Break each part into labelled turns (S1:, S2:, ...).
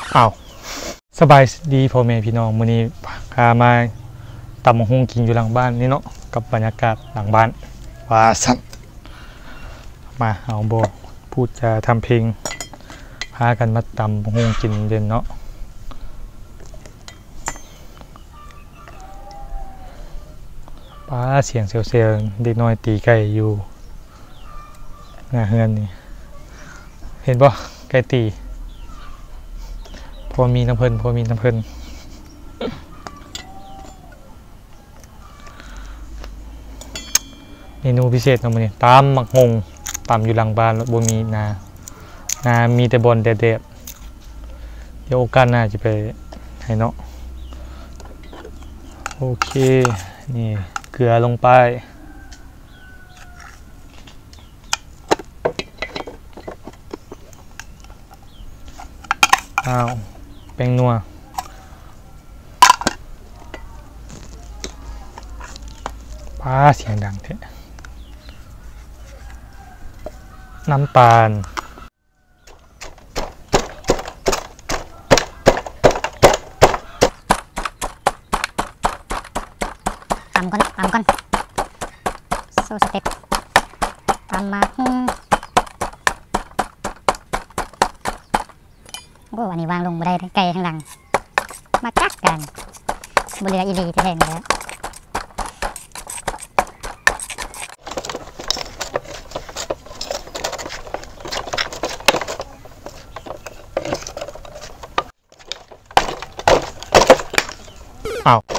S1: อ้าวสบายดีพ่อแม่พี่น้องมื้อนี้พามาตำบักหุ่งกินอยู่หลังบ้านนี่เนาะกับบรรยากาศหลังบ้านว่าสั่นมาเอาโบพูดจะทำเพลงพากันมาตำบักหุ่งกินเด่นเนาะป้าเสียงเซียวๆเด็กน้อยตีไก่อยู่หน้าเฮือนนี่เห็นป่ะไก่ตีพอมีน้ำเพลินเมนูพิเศษของมันนี่ตำมักงงตำอยู่หลังบ้านแล้วบ่มีนามีแต่บอลแดดเดี๋ยวโอกาสหน้าจะไปให้เนาะโอเคนี่เกลือลงไปอ้าวแป้งนัวป้าเสียงดังเถอะน้ำตาล
S2: ตำก่อนโซสเต็ปตำมาโอ้อันนี้วางลงมาได้ไกลข้างหลังมากักกันบนเรืออีลีแท้ๆเลย
S1: อ้าว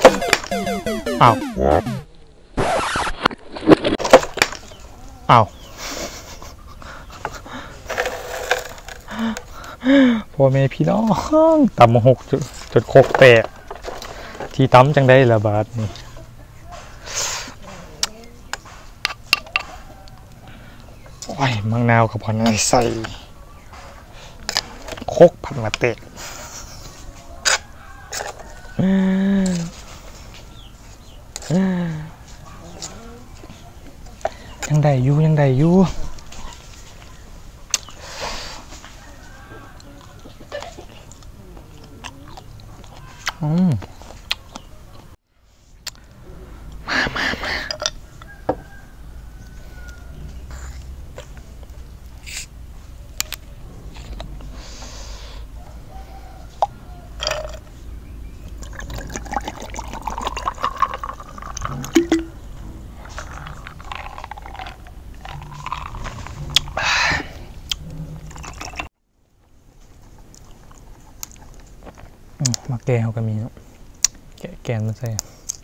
S1: พ่อแม่พี่น้องตำหกจดโคกแตกที่ตำจังได้ละบาทนี่โอ้ยมังนาวกับพอนอะไรใส่โคกผัดมาเตะยังได้อยู่มาแกงเขาก็มีเนาะแกงมันใส่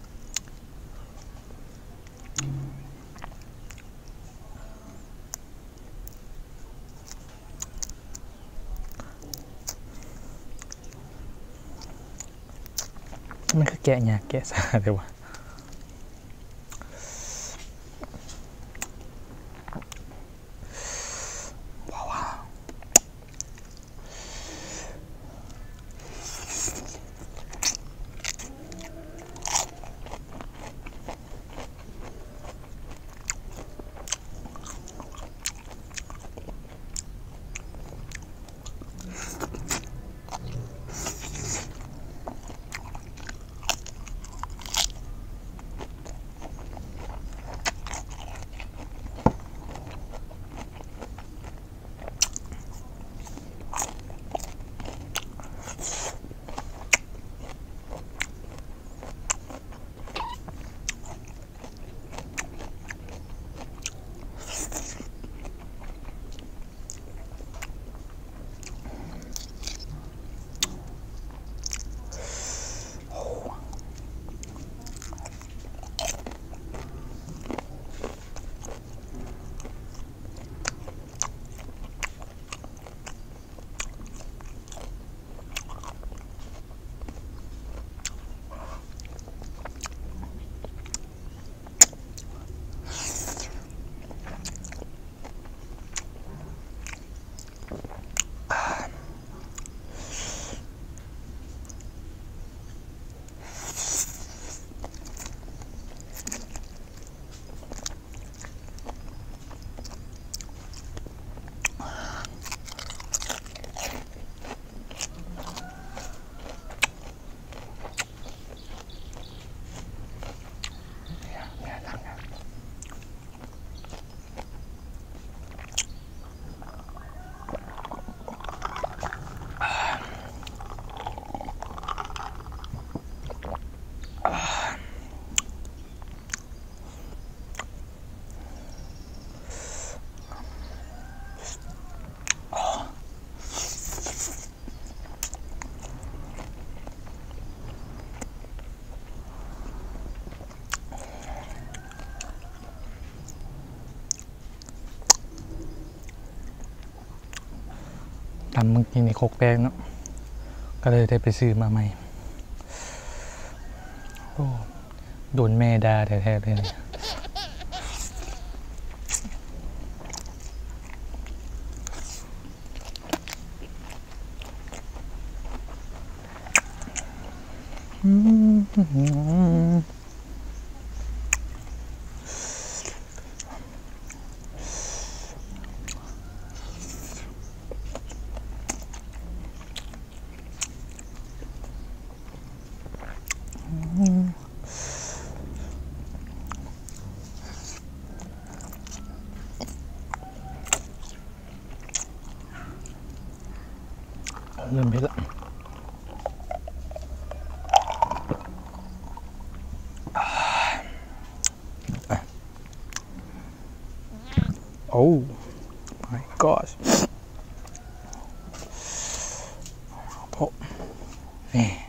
S1: มันคือแกะยากแกะซาเลยวะตำเมื่อกี้ในโคกแตกเนาะก็เลยได้ไปซื้อมาใหม่โอ้โดนแม่ด่าแท้ๆเลยเนี่ยเริ่มเผ็ดละโอ้ my gosh โอ้นี่